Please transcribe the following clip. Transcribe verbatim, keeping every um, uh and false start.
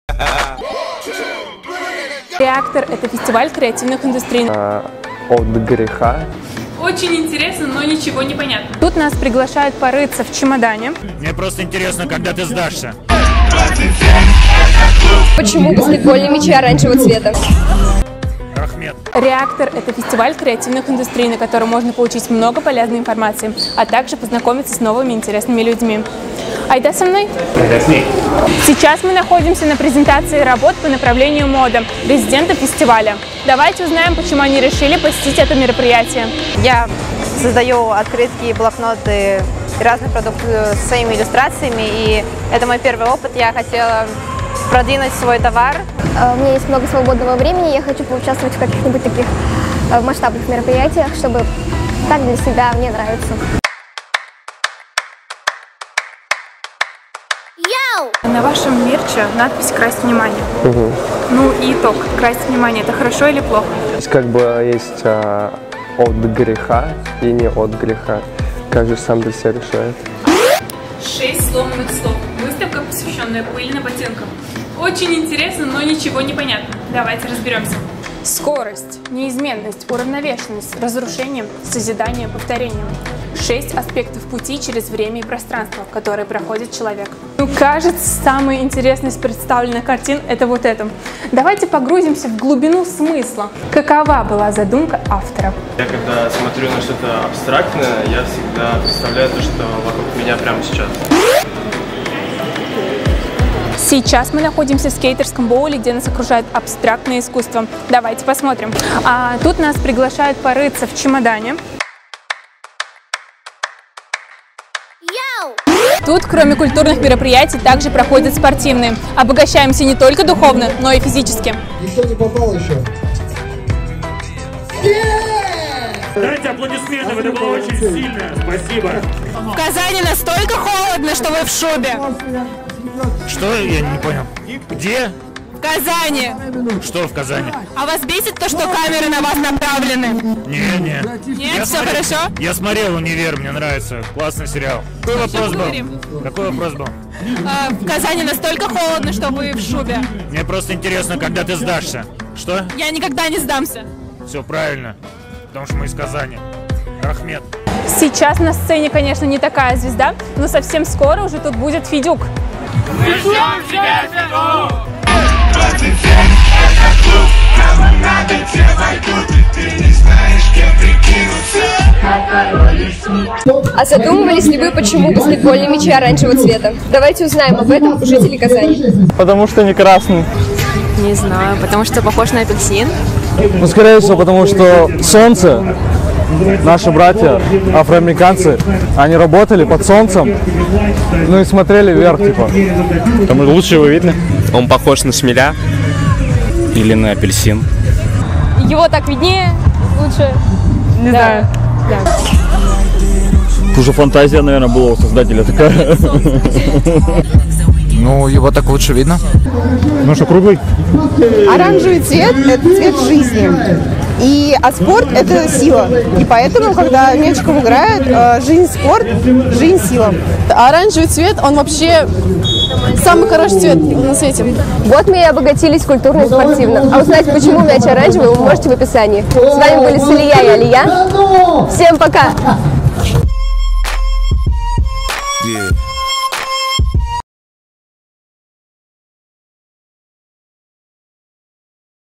Реактор – это фестиваль креативных индустрий. А, от греха. Очень интересно, но ничего не понятно. Тут нас приглашают порыться в чемодане. Мне просто интересно, когда ты сдашься. Почему баскетбольные мячи оранжевого цвета? Ахмед. Реактор – это фестиваль креативных индустрий, на котором можно получить много полезной информации, а также познакомиться с новыми интересными людьми. Айда со мной? Айда с ней. Сейчас мы находимся на презентации работ по направлению мода резидентов фестиваля. Давайте узнаем, почему они решили посетить это мероприятие. Я создаю открытки, блокноты и разные продукты с своими иллюстрациями, и это мой первый опыт. Я хотела продвинуть свой товар. У меня есть много свободного времени, я хочу поучаствовать в каких-нибудь таких масштабных мероприятиях, чтобы так для себя мне нравится. На вашем мерче надпись «Красть внимание». Угу. Ну и итог. Красть внимание – это хорошо или плохо? Здесь как бы есть а, от греха и не от греха. Каждый сам для себя решает. Шесть сломанных слов. Выставка, посвященная пыльным ботинкам. Очень интересно, но ничего не понятно. Давайте разберемся. Скорость, неизменность, уравновешенность, разрушение, созидание, повторение. Шесть аспектов пути через время и пространство, которые проходит человек. Ну, кажется, самая интересная из представленных картин – это вот это. Давайте погрузимся в глубину смысла. Какова была задумка автора? Я когда смотрю на что-то абстрактное, я всегда представляю то, что вокруг меня прямо сейчас. Сейчас мы находимся в скейтерском боуле, где нас окружает абстрактное искусство. Давайте посмотрим. А тут нас приглашают порыться в чемодане. Тут, кроме культурных мероприятий, также проходят спортивные. Обогащаемся не только духовно, но и физически. Никто не попал еще. Дайте аплодисменты, это было очень сильно. Спасибо. В Казани настолько холодно, что вы в шубе. Что? Я не понял. Где? В Казани. Что в Казани? А вас бесит то, что камеры на вас направлены? Не, не. Нет, Я все смотрел, хорошо? Я смотрел «Универ», мне нравится. Классный сериал. Какой вопрос был? поговорим. Какой вопрос был? А, в Казани настолько холодно, что вы в шубе. Мне просто интересно, когда ты сдашься. Что? Я никогда не сдамся. Все правильно. Потому что мы из Казани. Ахмед. Сейчас на сцене, конечно, не такая звезда, но совсем скоро уже тут будет Федюк. Мы ждем тебя, Федюк! А задумывались ли вы, почему баскетбольные мячи оранжевого цвета? Давайте узнаем об этом у жителей Казани. Потому что не красный. Не знаю, потому что похож на апельсин. Ну, скорее всего, потому что солнце, наши братья, афроамериканцы, они работали под солнцем, ну и смотрели вверх, типа. Потому что лучше его видно. Он похож на шмеля. Или на апельсин. Его так виднее, лучше. Не да. знаю. Да. Уже фантазия, наверное, была у создателя такая. Ну, его так лучше видно. Ну что, круглый? Оранжевый цвет – это цвет жизни. И, а спорт – это сила. И поэтому, когда мячиком играют, жизнь – спорт, жизнь – сила. Оранжевый цвет, он вообще самый хороший цвет на свете. Вот мы и обогатились культурно и спортивно. А узнать, почему мяч оранжевый, вы можете в описании. С вами были Салия и Алия. Всем пока!